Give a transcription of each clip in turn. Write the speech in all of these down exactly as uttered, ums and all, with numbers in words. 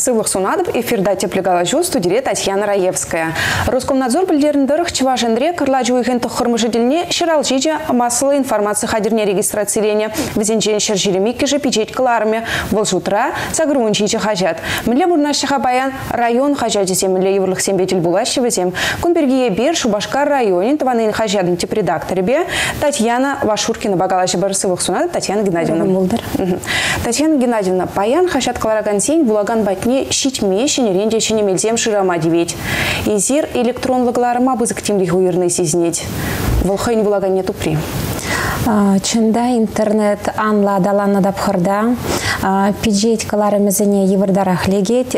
сывлық сунадып эфирда теплегала жу студире Татьяна Раевская. Роскомнадзор білдеріндіріх Чывашенре кырлажу үйген тұқырмы жеделіне шыралжиже массалы информация хадерне регистрацилене візенжен шыржиремекке же печет кыларме волжутра сагруынчиже хажат. Міле бұрнашыға баян район хажат десем міле еврлық сембетел булашы візем. Күнбергее бер Шубашкар районин тванын хажадын тип редакторы бе Татьяна Вашуркина багалажы барысывық сунады Татьяна Геннадьевна. Татьяна Геннадьевна, паян хашат калараган сень булаган батне щитме шенеренде шенемелзем ширама девять. Изир электронлыгларыма бызыктимлих уйырны сезнеть. Волхайн булаган нету при. Чында интернет анла даланна дапхырда, пиджет каларымызыне евардарах легет,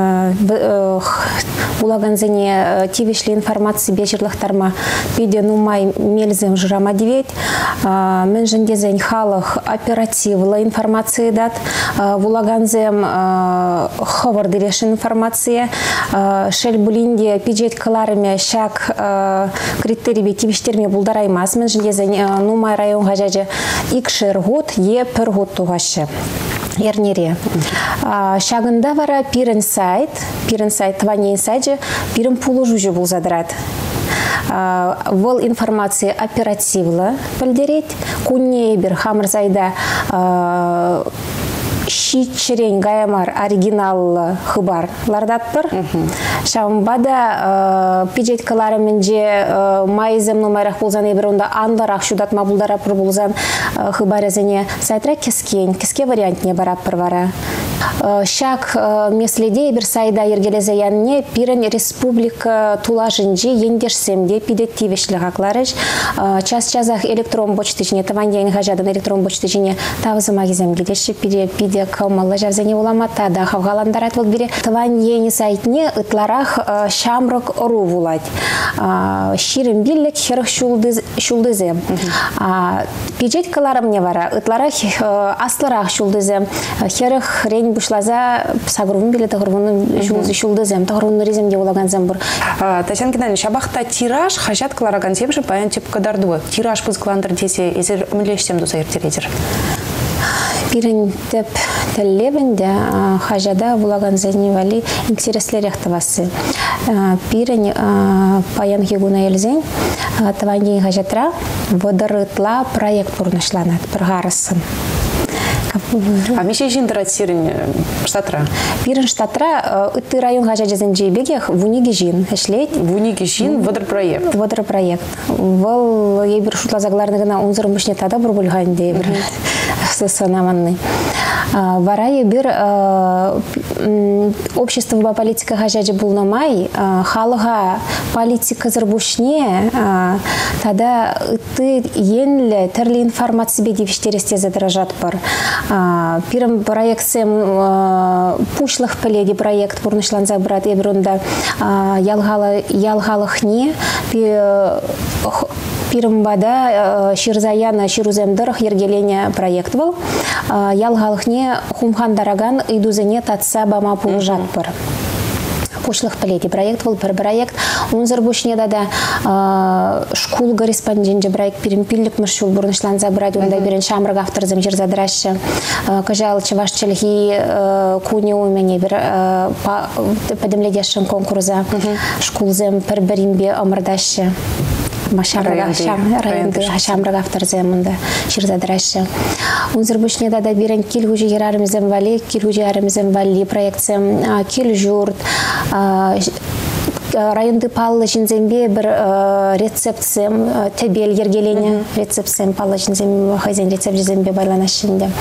булаганзыне тивишли информации бежерлыхтарма пиде нумай мельзем жрама девять, мен жендезен халық оперативла информации дат, булаганзем ховарды решен информация, шель булинде пиджет каларыме шак критерий тивиштерме булдараймас, мен жендезен нумай район гажаджа икшер год е пер год тугашы. Ернере. Шагында вара пирен сайт, пирен сайт тване сайджа, пирен пулу жужу был задрат. Вол информация оперативла пальдереть, кунне бир хамрзайда щичерень гаямар оригинал хыбар лардатпыр. Шамбада пиджет каларыменже майзем номерах булзан еберонда анларах шудат мабулдара пыр булзан хыбарезене сайтра кескень, кеске вариант не бараппыр вара. Шак меследе бир сайда ергелезе янне пирен республика тулажынжи ендерсемде пидеттивешлі хакларыш. Час-часах электрон почтычыне, таваньян хажадан электрон почтычыне тавызы магизем гедеші пиде пиде каумалы жарзене уламата да хавгаландарат вот бире таваньяни сайтне ытларах шамрок ру вулать. Ширин биллек херах шулдызем. Пиджет каларам не вара, ытларах асларах шулдызем, херах рень бушлаза сагрун билет агрунун шулдызем, тагрунун реземге улаган зембур. Татьяна Геннадьевна, шабахта тираж хажат калараган земжи паян тип кадарду. Тираж пызгландыр десе, эзер милешсем дуза ертередер. Пирен теп теллебенде хажада булаган зенивали интереслерек тавасы. Пирен паян хигуна елзен таваньян хажатра водорытла проект пурнышланат пыргарысын. А меше жиндрат сирен штатра? Пирен штатра ыты район хажаджазен джейбегех вуниги жин эшлейт. Вуниги жин водорпроект. Водорпроект. Вол ебір шутлазагларныгына унзырым бішне тада бір бульгайн дейбір. Санаманный. Вара ебір общество ба политика хажаджи булнамай, халыға политика зырбушне, тада ыты енлі тірлі информация бедевіштересте задражат бар. Пирым проектсем пушлых пеледи проект бурнышлан забрат ебірунда ялғалықне Пирымбада ширзаяна шируземдырых ергелене проект был. Ялғалықне хумхандараган идузене татса бама пулжат бар. Пушлых пеледи проект был, пер проект. Унзыр бушне дада школ корреспонденте проект пиримпиллик мышул бурнышлан забрать, онда берен шамрак авторзем жер задраще. Кажал чеваш челхи куни у меня бер подемледешем конкурса школзем пер беримбе омрдаще. Машамрага шамрага авторземында ширзадраща. Унзыр бушне дада берен кил хужи ярарымызем вали, кил хужи ярарымызем вали проектсем кил журт. Районды паллы жинзембе бір рецептсем тебел ергелене рецептсем паллы жинзем хайзен рецепт жинзембе байланашында.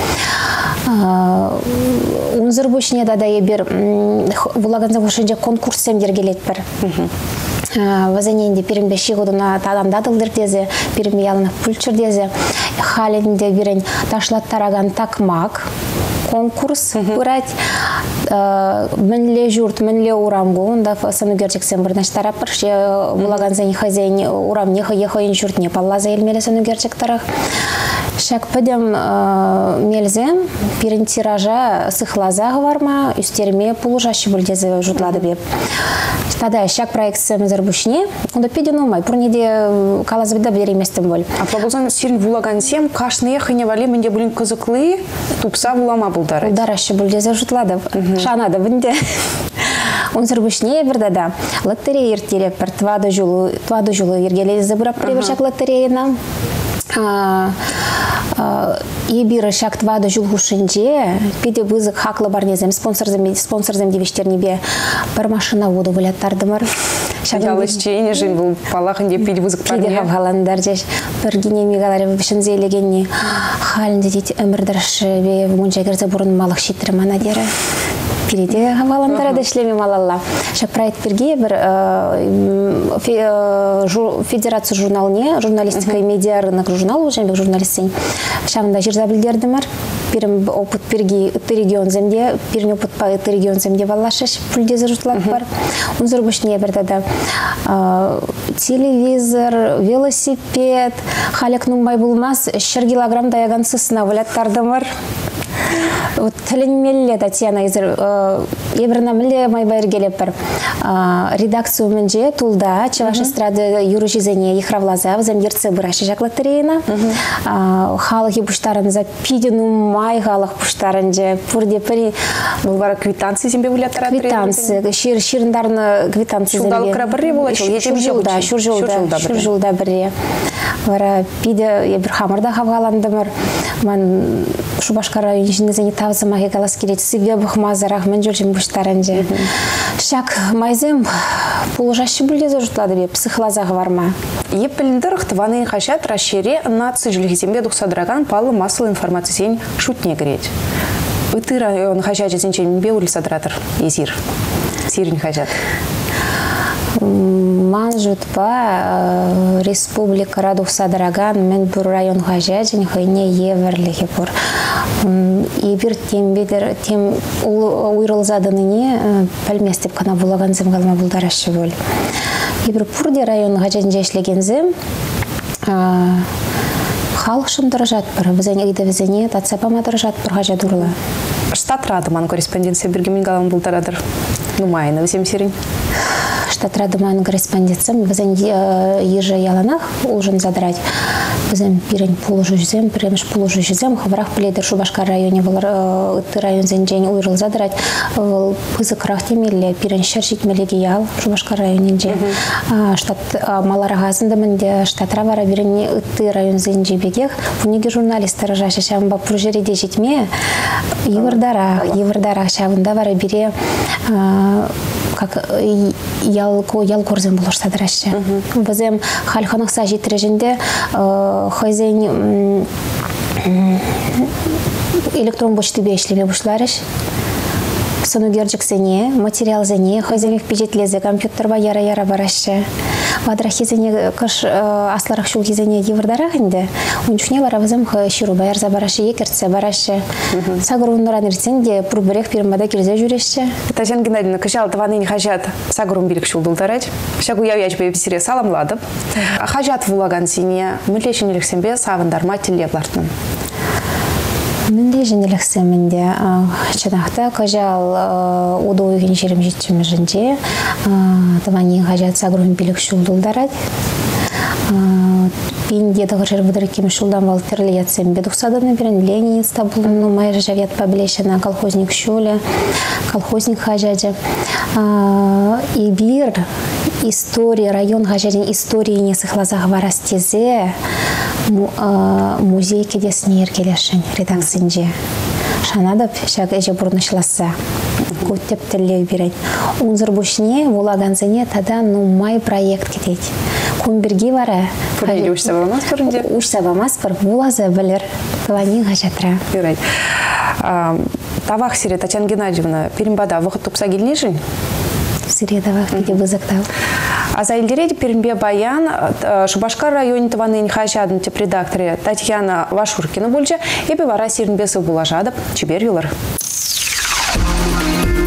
Унзыр бушне дада ебір вулаганза бушынже конкурсем ергелет бір. Вазененде пирімбе шигудына таламдадылдыр дезе, пирімбе ялына пульчыр дезе, халінде бірін ташлаттараган такмак конкурс бұрат, мінле жұрт, мінле урамгу, онда саны герчексен бірнаштара бір, бұлаган зәне хазен урам нехы ехайын жұрт не паллаза елмелі саны герчектарах. Шак пәдем мелзем, пирен тиража сыхлазағы барма, үстерме пулужашы бүлдезі жұтлады беп. Тада шак проектсем зарбушне, онда педен умай, пұрнеде калазыбыда береместім бол. А побылзан сирин вулаган сем, кашны ехыне вали менде бүлін кызықлы, тупса вулама бұлдары. Бұлдарашы бүлдезі жұтлады, шанады бінде. Он зарбушне бірдада. Лотерея ертелеп бір твады жылы ергелезі бұрап пребіршак лотерейна. Ебірі шак твады жыл ғушынже, педе вызық хақлы бар незем, спонсорзем девештеріне бе бір машина воду вылеттардымыр. Ялышчейне жын бұл палақын деп педе вызық парне. Педе ғаландар жеш. Бір гене мегалары бішін зейлегенне халінде дейді өмірдірші бе мұнжагерзе бұрын малық шеттірмана дері. Переде ғаландары да ішлеме малалла. Шак проект берге бір федерация журналіне, журналистика и медиа рынок журнал, жәнбек журналистен. Шамында жер забілдердімір. Пирім опыт берге үтті регион земде, пирін опыт па үтті регион земде валлашыш, пүлдезі жұтылап бар. Унзыр бүшіне бірдада телевизор, велосипед, халек нумбай болмас, шыр килограмм даяған сысына валяттардымыр. Тілінмелі Татьяна ебіріна мүлі майбайыр келеп бір редакция өмінже тұлда Чеваш эстрады юры жезене ехравлаза взем ерцы бұрашы жақлатырейна. Халық ебұштарын за пидену май халық бұштарын же пұрде пірі. Бұл бара квитанции зембе вылеттар квитанции, ширындарыны квитанции зембе. Шулдалы крабыры болады? Шүржулда, шүржулда, шүржулда бірі. Вара пиде ебір хамырда хавғаландымыр. Ман Шубашкар районы жинезене тавзыма егалас келет себе бұқмазарақ мен жүржім бұштарын же. Шак майзем полужашы бүлдезі жұтлады бе, психлазағы барма. Еп біліндір ұқтываны қашат расшере нация жүлігізембе дұқсадыраған палы масыл информациясен шутне кірет. Үті район қашат жезенчен бе үлсадыратыр езір. Сирін қашат. Ман жұтпа республика радух садыраган мен бұр район қажат және қойне еверлігі бұр. Ебір тембедер, тем уйрылзадыныне пәлместіп қана бұлаған зім қалма бұлдарашы бол. Ебір пұрде район қажатын жәшілеген халық шын дұржат бір, візәне үйді візәне татсапама дұржат бір қажат ұрлы. Штат радыман корреспонденция біргемен қалам бұлдарадыр. Нумайны візем серін? Штат радыман корреспонденциям візән ежі яланақ ұлжын задрать. Візән бірін пулыжу жүзем, біреміш пулыжу жүзем, хавырақ біледір Шубашкар районе бұл район зәнжен ұйрыл задрать. Пызық рақтемелі бірін шәршік мелеге ял Шубашкар районенже. Штат маларағазында мінде штатра бара бірін ұтты район зәнже бегех. Бұнеге журналистары жашы шамба пұржереде жетме. Евардарақ, евардарақ шабында бара біре как ял корзен болуш садыраща. Бізем халханықса жетірежінде хозяин электрон почты бешлеме бұшларыш. Сонугерджик зене, материал зене, хозяин впечатлезе, компьютер ба яра-яра барашы. Вадрахи зене кыш асларах шулги зене евардарах инде. Унчухне бара візем ширу баяр за барашы, екерце барашы. Сагыр уннуран ирсенде пұрбірек пирмада келзе жүреші. Татьяна Геннадьевна, кышал таваны хажат сагырун билік шул бұлдарать. Шагу явяч бе бисире саламладып. Хажат вулаган сине, мүлешін еліксенбе савындарма телеблартын. Менде женеліксі менде чанақта қажал уды ойген жерім жетчімі жінде. Тавани қажат сагырун билік шул бұлдарать. Пенде дағыр жер бұдыр кемі шулдан бал тірлі ятсен бедуқ садыны бірін Ленин стабылыны майыр жавят пабілешіна колхозник шулі, колхозник қажаджы. И бір история, район қажаден история не сықлазағы варастезе музей кедесіне еркелешін редакцинже. Шанадып, шаг әже бұрнышласа. Көттеп тілі берет. Унзыр бұшне, волаганзыне тада нумай проект кетет. Көмбірге бара. Пұрнеге үш сабамас бұрынде? Үш сабамас бір, волазы білір. Тылани ғажатыра. Юрай. Тавақ сире Татьяна Геннадьевна, перембада вұқыт тұпса келнешін? Сире тавақ беде бұзықтау. Аза илдереди перембе баян Шубашкар районе таваны хажадын теп редакторы Татьяна Вашуркина бульча, епі вара сирінбесі бұлажадып, чебер юлар.